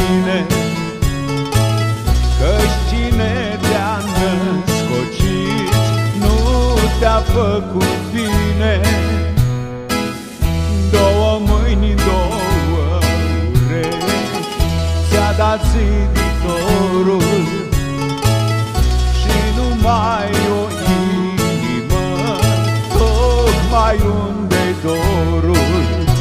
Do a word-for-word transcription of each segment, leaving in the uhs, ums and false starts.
mine, căci cine te-a născocit nu te-a făcut bine. Două mâini, două urechi ți-a dat ziditorul și numai o inimă, tocmai unde-i dorul.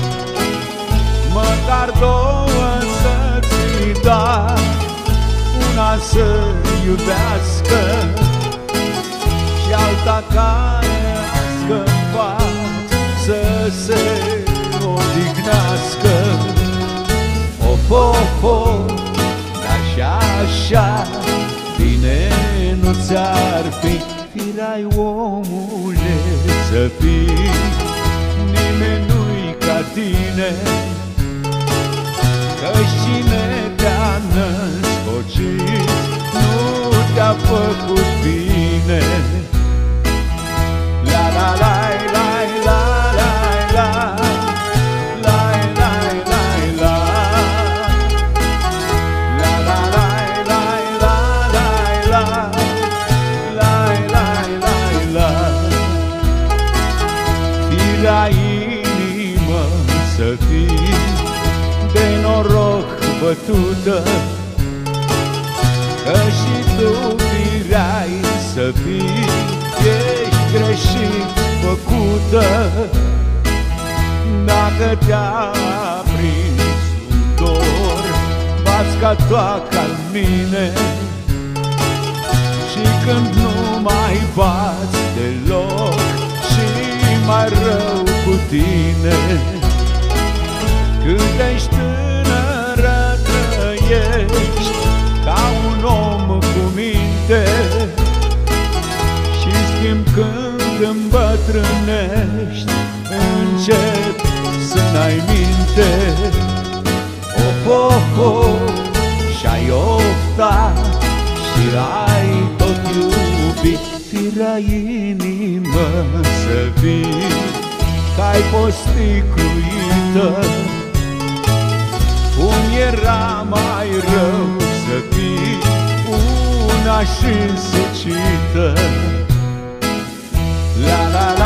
Măcar două să-ți da, una să iubească și alta care a scăpat să se odihnească. Of, of, of, dar și așa bine nu ți-ar fi, firai omule să fii. Nimeni nu-i ca tine, căci cine te-a născocit nu te-a făcut bine. La la la la la la la la la la la la la la la la la la. Fii inimă să fii de noroc bătută, că și tu firai să fii, ești greșit făcută. Dacă te-a prins un dor, bați ca toaca în mine, și când nu mai bați deloc, și mai rău cu tine. Când ești tânără, trăiești ca un om cu minte, și schimb când îmbătrânești, începi să n-ai minte. Of, of, of, și-ai oftat și ai tot iubit. Firai inimă să fii, că-ai fost sticluită. Cum era mai rău să fii una și sucită. La la la